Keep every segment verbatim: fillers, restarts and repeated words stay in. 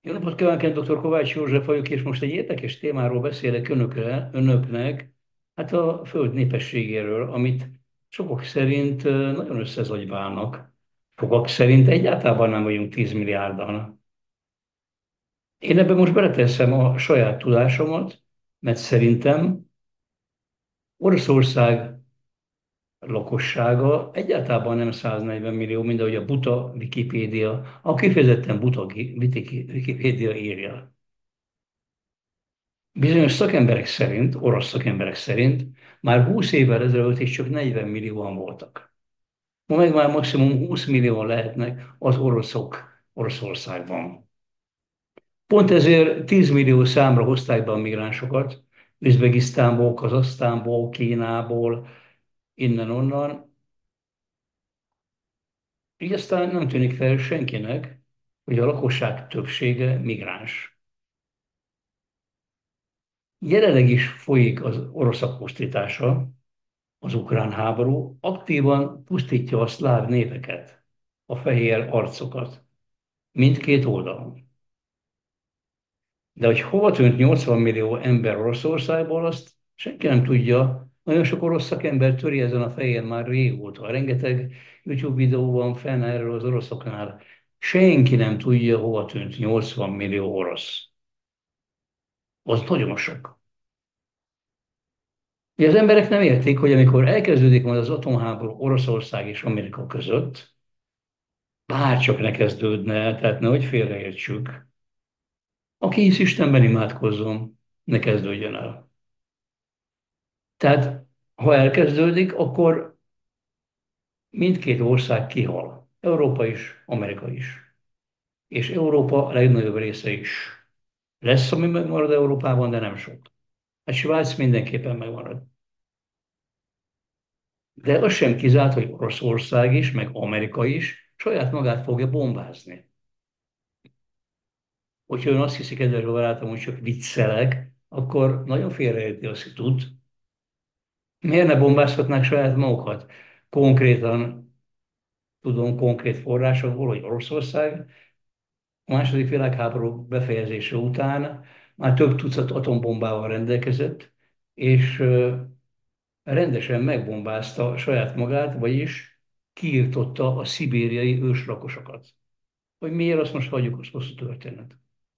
Jó napot kívánok, én doktor Kovács József vagyok, és most egy érdekes témáról beszélek önökre, önöknek, hát a Föld népességéről, amit sokak szerint ö, nagyon összezagyválnak. Sokak szerint egyáltalán nem vagyunk tíz milliárdan. Én ebben most beleteszem a saját tudásomat, mert szerintem Oroszország lakossága egyáltalán nem száznegyven millió, mint ahogy a buta Wikipédia, a kifejezetten buta Wikipédia írja. Bizonyos szakemberek szerint, orosz szakemberek szerint már húsz évvel ezelőtt is csak negyven millióan voltak. Ma meg már maximum húsz millióan lehetnek az oroszok Oroszországban. Pont ezért tíz millió számra hozták be a migránsokat, Üzbegisztánból, Kazahsztánból, Kínából, innen-onnan. Így aztán nem tűnik fel senkinek, hogy a lakosság többsége migráns. Jelenleg is folyik az oroszok pusztítása, az ukrán háború aktívan pusztítja a szláv népeket, a fehér arcokat, mindkét oldalon. De hogy hova tűnt nyolcvan millió ember Oroszországból, azt senki nem tudja. Nagyon sok orosz szakember töri ezen a fehér már régóta. Rengeteg YouTube videó van fenn erről az oroszoknál. Senki nem tudja, hova tűnt nyolcvan millió orosz. Az nagyon sok. Ugye az emberek nem értik, hogy amikor elkezdődik majd az atomháború Oroszország és Amerika között, bárcsak ne kezdődne, tehát nehogy félreértsük. Aki hisz Istenben, imádkozzon, ne kezdődjön el. Tehát, ha elkezdődik, akkor mindkét ország kihal. Európa is, Amerika is. És Európa a legnagyobb része is. Lesz, ami megmarad Európában, de nem sok. A Svájc mindenképpen megmarad. De az sem kizárt, hogy Oroszország is, meg Amerika is saját magát fogja bombázni. Hogyha ön azt hiszi, kedves barátom, hogy csak viccelek, akkor nagyon félreérti azt, hogy tud. Miért ne bombázhatnák saját magukat? Konkrétan, tudom konkrét forrásokból, hogy Oroszország a második világháború befejezése után már több tucat atombombával rendelkezett, és ö, rendesen megbombázta saját magát, vagyis kiirtotta a szibériai őslakosokat. Hogy miért, azt most hagyjuk, az hosszú történet.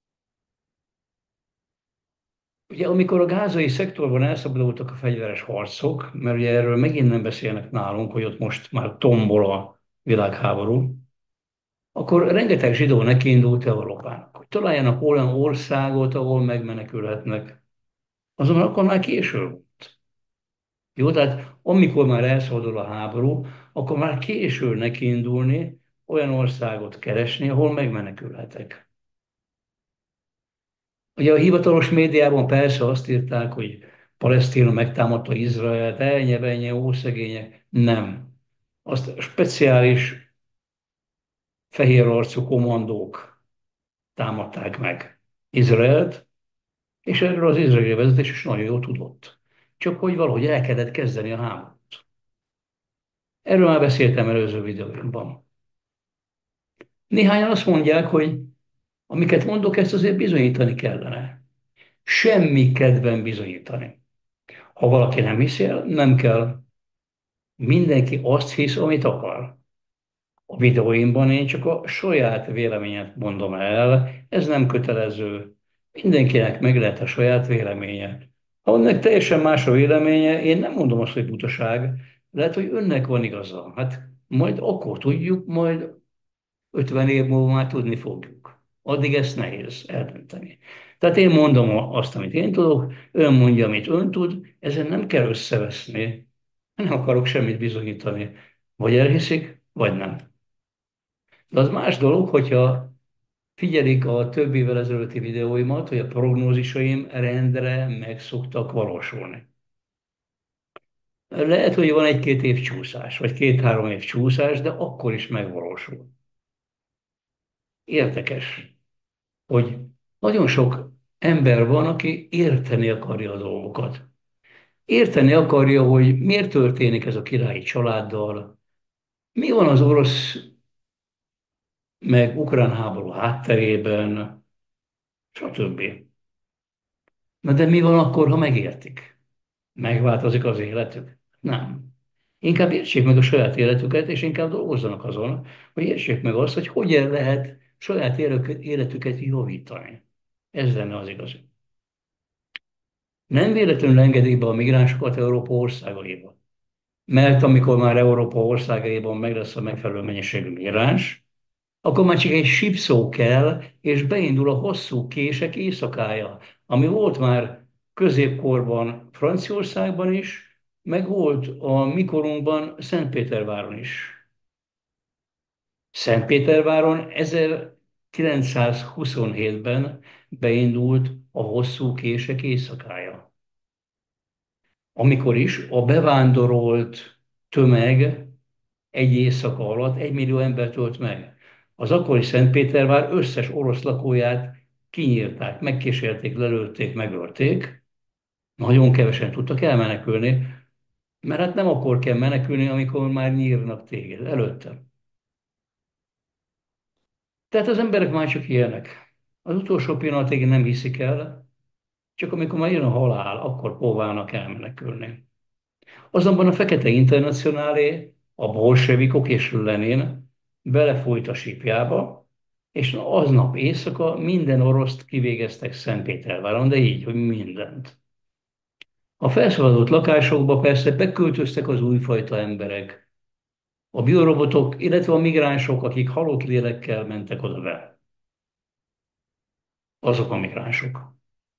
Ugye amikor a gázai szektorban elszabadultak a fegyveres harcok, mert ugye erről megint nem beszélnek nálunk, hogy ott most már tombol a világháború, akkor rengeteg zsidó nekiindult Európának, hogy találjanak olyan országot, ahol megmenekülhetnek. Azonban akkor már késő volt. Jó, tehát amikor már elszabadul a háború, akkor már késő nekiindulni, olyan országot keresni, ahol megmenekülhetek. Ugye a hivatalos médiában persze azt írták, hogy Palesztina megtámadta Izraelt, elnye, benye, ószegények. Nem. Azt speciális fehér arcú kommandók támadták meg Izraelt, és erről az izraeli vezetés is nagyon jól tudott. Csak hogy valahogy el kellett kezdeni a háborút. Erről már beszéltem előző videóimban. Néhányan azt mondják, hogy amiket mondok, ezt azért bizonyítani kellene. Semmi kedven bizonyítani. Ha valaki nem hiszi el, nem kell. Mindenki azt hisz, amit akar. A videóimban én csak a saját véleményet mondom el, ez nem kötelező. Mindenkinek meg lehet a saját véleménye. Ha önnek teljesen más a véleménye, én nem mondom azt, hogy butaság, lehet, hogy önnek van igaza. Hát majd akkor tudjuk, majd ötven év múlva már tudni fogjuk. Addig ezt nehéz eldönteni. Tehát én mondom azt, amit én tudok, ön mondja, amit ön tud, ezen nem kell összeveszni. Nem akarok semmit bizonyítani. Vagy elhiszik, vagy nem. De az más dolog, hogyha figyelik a több évvel ezelőtti videóimat, hogy a prognózisaim rendre meg szoktak valósulni. Lehet, hogy van egy-két év csúszás, vagy két-három év csúszás, de akkor is megvalósul. Érdekes, hogy nagyon sok ember van, aki érteni akarja a dolgokat. Érteni akarja, hogy miért történik ez a királyi családdal, mi van az orosz meg ukrán háború hátterében, stb. Na de mi van akkor, ha megértik? Megváltozik az életük? Nem. Inkább értsék meg a saját életüket, és inkább dolgozzanak azon, hogy értsék meg azt, hogy hogyan lehet saját életüket életüket javítani. Ez lenne az igazi. Nem véletlenül engedik be a migránsokat Európa országaiba. Mert amikor már Európa országaiban meg lesz a megfelelő mennyiségű migráns, akkor már csak egy sipszó kell, és beindul a hosszú kések éjszakája, ami volt már középkorban Franciaországban is, meg volt a mikorunkban Szentpéterváron is. Szentpéterváron ezerkilencszázhuszonhétben beindult a hosszú kések éjszakája, amikor is a bevándorolt tömeg egy éjszaka alatt egy millió embert ölt meg. Az akkori Szentpétervár összes orosz lakóját kinyírták, megkísérték, lelőtték, megölték. Nagyon kevesen tudtak elmenekülni, mert hát nem akkor kell menekülni, amikor már nyírnak téged, előtte. Tehát az emberek már csak ilyenek. Az utolsó pillanatig nem hiszik el, csak amikor már jön a halál, akkor próbálnak elmenekülni. Azonban a Fekete Internacionálé, a bolsevikok és Lenin belefújt a sípjába, és aznap éjszaka minden oroszt kivégeztek Szentpéterváron, de így, hogy mindent. A felszabadult lakásokba persze beköltöztek az újfajta emberek, a biorobotok, illetve a migránsok, akik halott lélekkel mentek oda be. Azok a migránsok.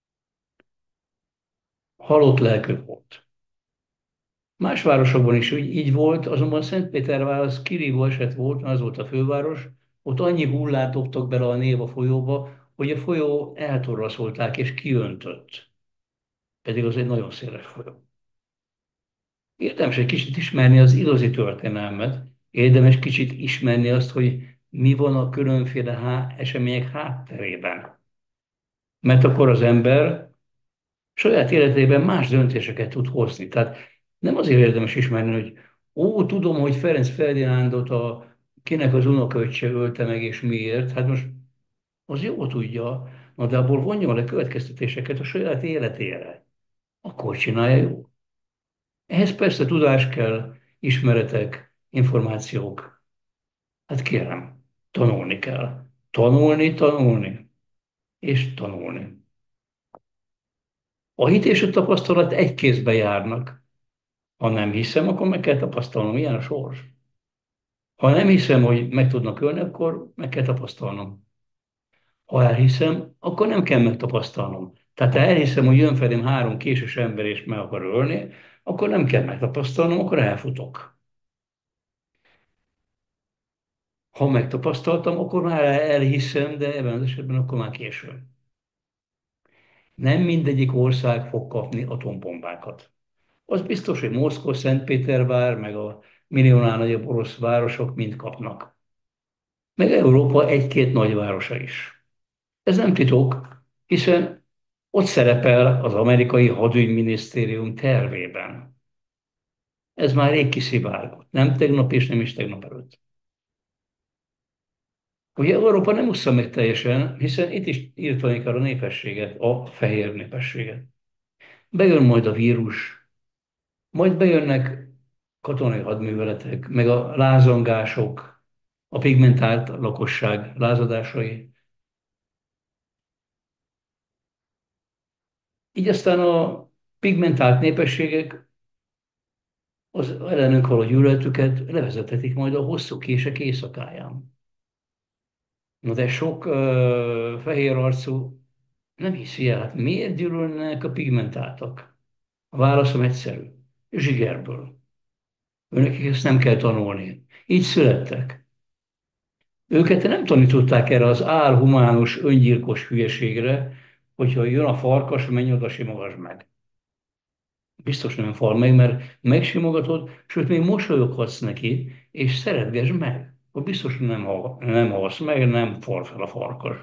Halott lelkük volt. Más városokban is így, így volt, azonban Szentpétervár az kirívó eset volt, az volt a főváros, ott annyi hullát dobtak bele a Néva folyóba, hogy a folyó eltorlaszolták és kiöntött. Pedig az egy nagyon széles folyó. Érdemes egy kicsit ismerni az igazi történelmet, érdemes kicsit ismerni azt, hogy mi van a különféle há- események hátterében. Mert akkor az ember saját életében más döntéseket tud hozni. Tehát nem azért érdemes ismerni, hogy ó, tudom, hogy Ferenc Ferdinándot a, kinek az unokaöccse ölte meg, és miért. Hát most az jó tudja, na de abból vonja le következtetéseket a saját életére. Akkor csinálja jó. Ehhez persze tudás kell, ismeretek, információk. Hát kérem, tanulni kell. Tanulni, tanulni, és tanulni. A hit és a tapasztalat egy kézbe járnak. Ha nem hiszem, akkor meg kell tapasztalnom, ilyen a sors. Ha nem hiszem, hogy meg tudnak ölni, akkor meg kell tapasztalnom. Ha elhiszem, akkor nem kell megtapasztalnom. Tehát ha elhiszem, hogy jön felém három késes ember és meg akar ölni, akkor nem kell megtapasztalnom, akkor elfutok. Ha megtapasztaltam, akkor már elhiszem, de ebben az esetben akkor már késő. Nem mindegyik ország fog kapni atombombákat. Az biztos, hogy Moszkva, Szentpétervár, meg a milliónál nagyobb orosz városok mind kapnak. Meg Európa egy-két nagyvárosa is. Ez nem titok, hiszen ott szerepel az amerikai hadügyminisztérium tervében. Ez már rég kiszivárgott, nem tegnap és nem is tegnap előtt. Ugye Európa nem ússza meg teljesen, hiszen itt is írtani kell a népességet, a fehér népességet. Bejön majd a vírus, majd bejönnek katonai hadműveletek, meg a lázongások, a pigmentált lakosság lázadásai. Így aztán a pigmentált népességek az ellenünk való gyűlöletüket levezethetik majd a hosszú kések éjszakáján. Na de sok ö, fehér arcú nem hiszi el, hát miért gyűlölnek a pigmentáltak? A válaszom egyszerű. Zsigerből. Önöknek ezt nem kell tanulni. Így születtek. Őket nem tanították erre az álhumánus, öngyilkos hülyeségre, hogyha jön a farkas, menj oda, simogass meg. Biztos nem fal meg, mert megsimogatod, sőt, még mosolyoghatsz neki, és szeretgesd meg. Akkor biztos nem, hal, nem halsz meg, nem fal fel a farkas.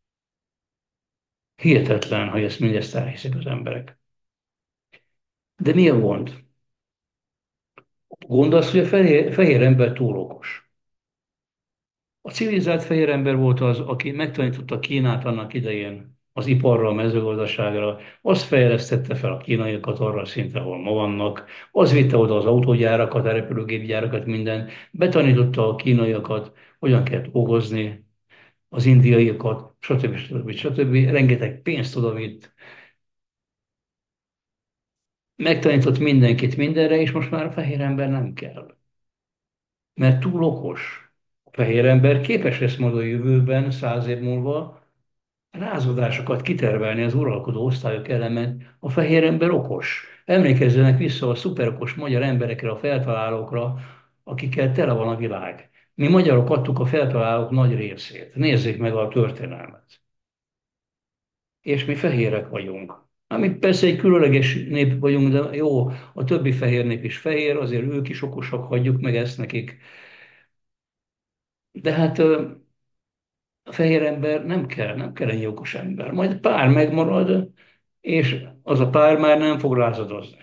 Hihetetlen, hogy ezt mindezt elhiszik az emberek. De mi a gond? A gond az, hogy a fehér, fehér ember túl okos. A civilizált fehér ember volt az, aki megtanította Kínát annak idején, az iparra, a mezőgazdaságra, az fejlesztette fel a kínaiakat arra a szintre, ahol ma vannak, az vitte oda az autógyárakat, a repülőgépgyárakat, minden, betanította a kínaiakat, hogyan kell dolgozni, az indiaiakat, stb. stb. stb. Rengeteg pénzt oda vitt, megtanított mindenkit mindenre, és most már a fehér ember nem kell, mert túl okos. A fehér ember képes lesz majd a jövőben, száz év múlva, rázadásokat kitervelni az uralkodó osztályok ellen. A fehér ember okos. Emlékezzenek vissza a szuperokos magyar emberekre, a feltalálókra, akikkel tele van a világ. Mi magyarok adtuk a feltalálók nagy részét. Nézzék meg a történelmet. És mi fehérek vagyunk. Ami persze egy különleges nép vagyunk, de jó, a többi fehér nép is fehér, azért ők is okosak, hagyjuk meg ezt nekik. De hát a fehér ember nem kell, nem kell egy okos ember. Majd pár megmarad, és az a pár már nem fog lázadozni.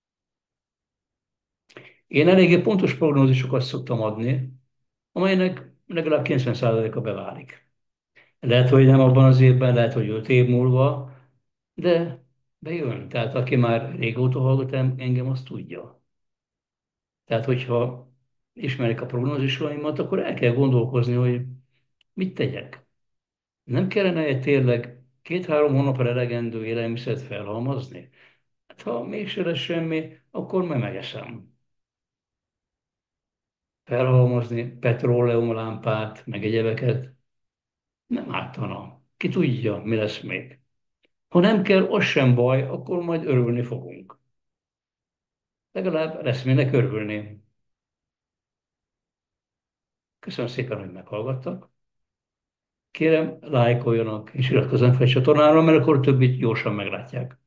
Én eléggé pontos prognózisokat szoktam adni, amelynek legalább kilencven százaléka beválik. Lehet, hogy nem abban az évben, lehet, hogy öt év múlva, de bejön. Tehát aki már régóta hallgat engem, azt tudja. Tehát, hogyha ismerik a prognózisaimat, akkor el kell gondolkozni, hogy mit tegyek. Nem kellene egy tényleg két-három hónapra elegendő élelmiszert felhalmozni? Hát ha mégse lesz semmi, akkor majd megeszem. Felhalmozni petróleumlámpát, meg egyebeket nem ártana. Ki tudja, mi lesz még. Ha nem kell, az sem baj, akkor majd örülni fogunk. Legalább lesz minek örülni. Köszönöm szépen, hogy meghallgattak. Kérem, lájkoljanak és iratkozzanak fel a csatornára, mert akkor többit gyorsan meglátják.